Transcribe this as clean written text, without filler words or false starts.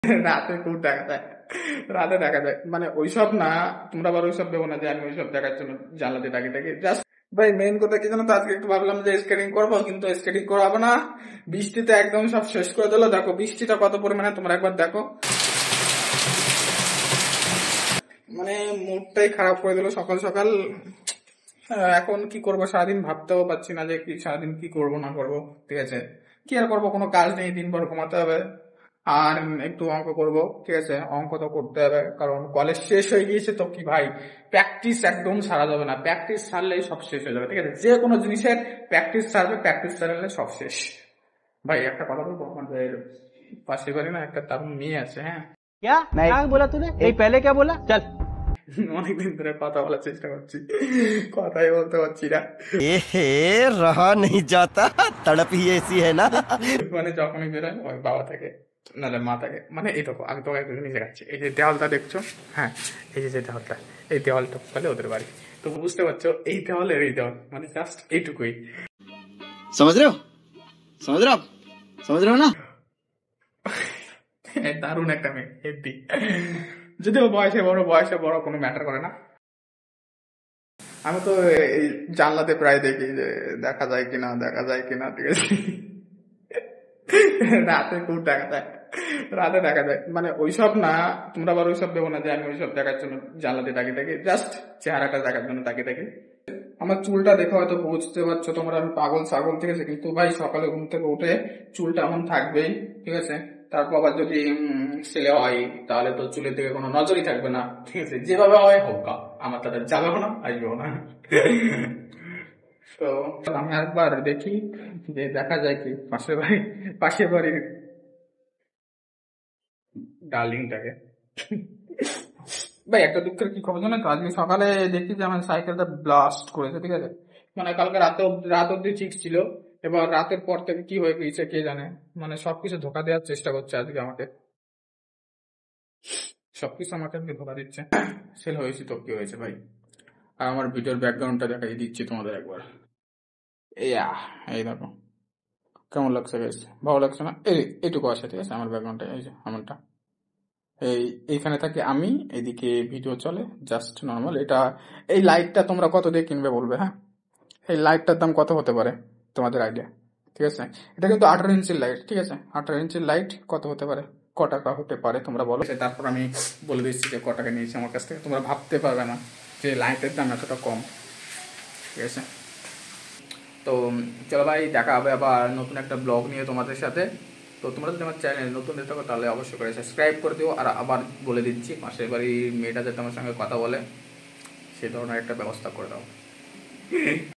রাতে খুব দেখা যায়, রাতে দেখা যায়, মানে ওইসব না। তোমরা আবার ওইসব দেবো না যে আমি ওইসব দেখার জন্য জানলাতে ডাকি জাস্ট। ভাই মেইন কথা কি জানো তো, আজকে একটু ভাবলাম যে স্কেটিং করবো, কিন্তু স্কেটিং করাবো না। বৃষ্টিতে একদম সব শেষ করে দিলো। দেখো বৃষ্টিটা কত পরিমাণে, তোমরা একবার দেখো। মানে মুডটাই খারাপ করে দিল সকাল সকাল। এখন কি করবো, সারাদিন ভাবতেও পারছি না যে কি সারাদিন কি করব না করব। ঠিক আছে, কি আর করবো, কোনো কাজ নেই, দিনভর ঘুমাতে হবে। আর একটু অঙ্ক করব। ঠিক আছে, অঙ্ক তো করতে হবে, কারণ কলেজ শেষ হয়ে গিয়েছে তো কি ভাই, প্র্যাকটিস একদম ছাড়া যাবে না। প্র্যাকটিস ছাড়লেই সব শেষ হয়ে যাবে। ঠিক আছে, যে কোনো জিনিসের প্র্যাকটিস ছাড়বে, প্র্যাকটিস ছাড়লে সব শেষ। ভাই একটা কথা বলবো, আমাদের পাশের বাড়ি না একটা দারুণ মেয়ে আছে, হ্যাঁ। क्या क्या बोला तूने नहीं पहले क्या बोला चल অনেকদিন ধরে কথা বলার চেষ্টা করছি, কথাই বলতে পারছি না। এহে रहा नहीं जाता तड़प ही ऐसी है ना। মানে যখনই বেরোয় ওই বাবা থাকে নাহলে মা থাকে। মানে এই দেখো, আমি তোমাকে একটু জিনিস দেখাচ্ছি। এই যে দেওয়ালটা দেখছো, হ্যাঁ, এই যে দেওয়ালটা, এই দেওয়ালটা ফলে ওদের বাড়ি। তো বুঝতে পারছো, এই দেওয়ালের এই দেওয়াল, মানে জাস্ট এইটুকুই। समझ रहे हो समझ रहे हो आप समझ रहे हो ना। দারুণ একটা মেয়ে, হেব্বি। যদিও বয়সে বড় কোনো ম্যাটার করে না। আমি তো এই জানলাতে প্রায় দেখি যে দেখা যায় কিনা। ঠিক আছে, রাতে খুব দেখা যায়, রাতে দেখা যায়, মানে ওইসব না। তোমরা আবার ওইসব দেবো না যে আমি ওইসব দেখার জন্য জানলাতে ডাকি জাস্ট চেহারাটা দেখার জন্য তাকি। আমার চুলটা দেখে হয়তো বুঝতে পারছো তোমরা আমি পাগল ছাগল। ঠিক আছে, কিন্তু ভাই সকালে ঘুম থেকে উঠে চুলটা এমন থাকবেই। ঠিক আছে, তারপর আবার যদি ছেলে হয় তাহলে তো চুলের দিকে কোনো নজরই থাকবে না। ঠিক আছে, যেভাবে হয় হোক, আমার তাদের যাবেও না, আসবেও না। তো আমি একবার দেখি যে দেখা যায় কি পাশের বাড়ির ডার্লিংটাকে। ভাই একটা দুঃখের কি খবর জানো তো, আজকে সকালে দেখি যে আমার সাইকেলটা ব্লাস্ট করেছে। ঠিক আছে, মানে কালকে রাত অব্দি ঠিক ছিল। এবার রাতের পর থেকে কি হয়ে গেছে কে জানে, মানে সবকিছু ধোকা দেওয়ার চেষ্টা করছে আজকে আমাকে। সবকিছু আমাকে আজকে ধোকা দিচ্ছে। সেল হয়েছি তো কি হয়েছে ভাই। আর আমার ভিডিওর ব্যাকগ্রাউন্ডটা দেখাই দিচ্ছি তোমাদের একবার। এই দেখো কেমন লাগছে গাইস, ভালো লাগছে না? এইটুকু আছে। ঠিক আছে, আমার ব্যাকগ্রাউন্ডটা এই যে আমারটা, এইখানে থাকি আমি, এদিকে ভিডিও চলে জাস্ট নর্মাল। এটা এই লাইটটা তোমরা কত দিয়ে কিনবে বলবে, হ্যাঁ? এই লাইটটার দাম কত হতে পারে তোমাদের আইডিয়া? ঠিক আছে, এটা কিন্তু 18 ইঞ্চির লাইট। ঠিক আছে, 18 ইঞ্চির লাইট কত হতে পারে, ক টাকা হতে পারে তোমরা বলো। তারপর আমি বলে দিচ্ছি যে ক টাকা নিয়েছি আমার কাছ থেকে। তোমরা ভাবতে পারবে না যে লাইটের দাম এতটা কম। ঠিক আছে, তো চলো ভাই, দেখা হবে আবার নতুন একটা ব্লগ নিয়ে তোমাদের সাথে। তো তোমরা যদি আমার চ্যানেল নতুন হয়ে থাকো তাহলে অবশ্যই করে সাবস্ক্রাইব করে দিও। আর আবার বলে দিচ্ছি, পাশের বাড়ির মেয়েটা যাতে আমার সঙ্গে কথা বলে, সেই ধরনের একটা ব্যবস্থা করে দাও।